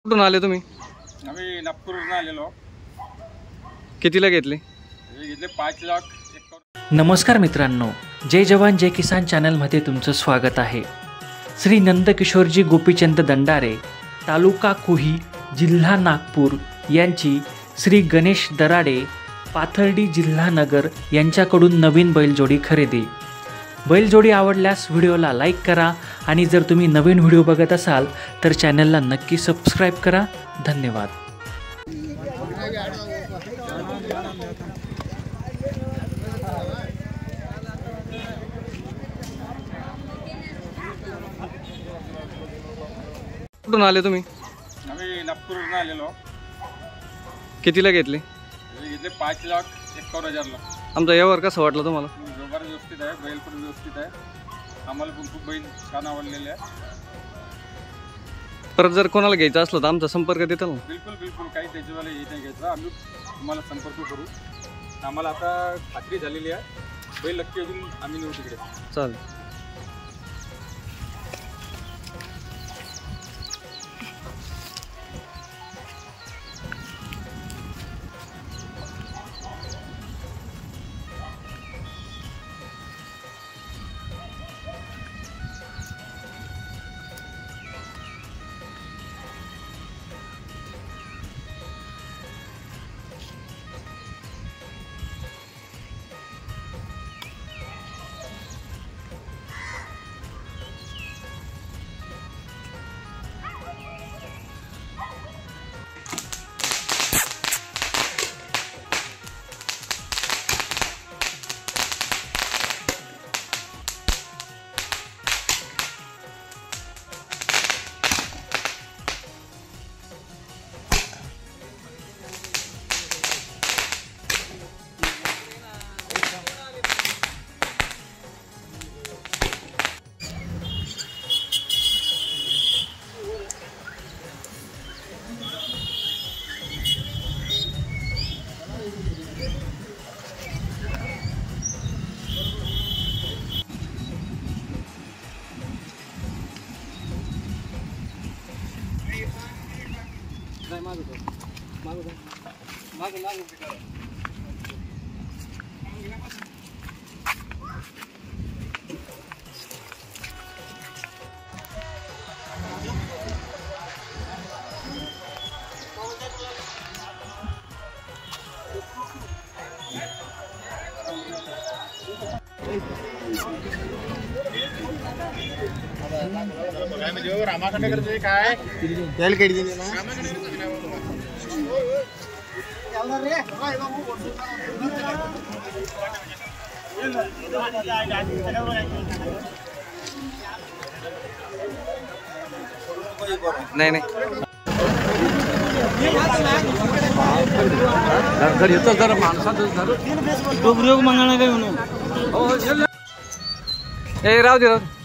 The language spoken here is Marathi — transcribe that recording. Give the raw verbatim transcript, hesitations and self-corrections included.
कुठून आले तुम्ही? आम्ही नागपूरवरून आलेलो. कितीला घेतले? घेतले पाच लाख. नमस्कार मित्रांनो, जय जवान जय किसान चॅनलमध्ये तुमचं स्वागत आहे. श्री नंदकिशोरजी गोपीचंद दंडारे, तालुका कुही, जिल्हा नागपूर यांची श्री गणेश दराडे, पाथर्डी, जिल्हा नगर यांच्याकडून नवीन बैलजोडी खरेदी. बैलजोडी आवडल्यास व्हिडिओला लाईक करा आणि जर तुम्ही नवीन व्हिडिओ बघत असाल तर चॅनलला नक्की सबस्क्राईब करा. धन्यवाद. कुठून आले तुम्ही? आम्ही नागपूरवरून आलेलो. कितीला घेतले? घेतले पाच लाख एकावन्न हजारला. आमचा व्यवहार कसा वाटला तुम्हाला? व्यवहार व्यवस्थित आहे, बैल पण व्यवस्थित आहे. आम्हाला पण खूप बैल छान आवडलेले आहे. परत जर कोणाला घ्यायचं असलं तर आमचा संपर्क देताल ना? बिलकुल बिलकुल काही त्याच्यावाला हे नाही घ्यायचं. आम्ही तुम्हाला संपर्क करू. आम्हाला आता खात्री झालेली आहे, बैल नक्की अजून आम्ही नेऊ तिकडे. चालेल. रामाकडे करते काय त्याला केडी दिली ना. नाही नाही घरी येतो जरा माणसाचं मंगळा काय म्हणून. ए राहू दे राहू दे.